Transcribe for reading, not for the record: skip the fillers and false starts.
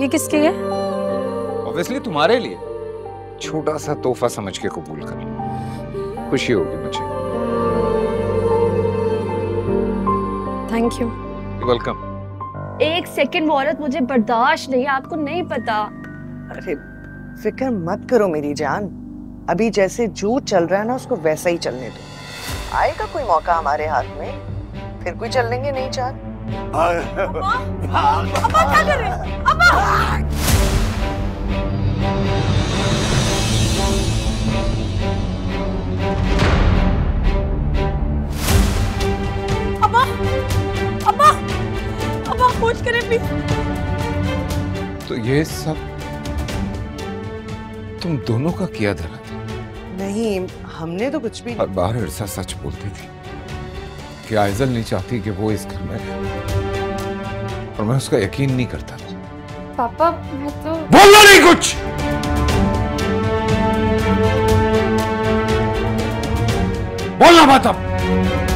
ये किसके है? ऑब्वियसली तुम्हारे लिए। छोटा सा तोहफा समझ के कबूल कर लो, खुशी होगी मुझे। Thank you. वेलकम। एक सेकंड वो औरत मुझे बर्दाश्त नहीं, आपको नहीं पता। अरे फिक्र मत करो मेरी जान, अभी जैसे जो चल रहा है ना उसको वैसा ही चलने दो। आएगा कोई मौका हमारे हाथ में, फिर कोई चल लेंगे नहीं चार। अब्बा क्या कर रहे हैं? अब्बा! अब्बा! अब्बा! अब्बा खोज करें प्लीज। तो ये सब तुम दोनों का किया धरा था? नहीं, हमने तो कुछ भी। हर बार इरसा सच बोलती थी कि आइजल नहीं चाहती कि वो इस घर में रहे, और मैं उसका यकीन नहीं करता था। पापा मैं तो बोलना नहीं कुछ। बोलना मत अब।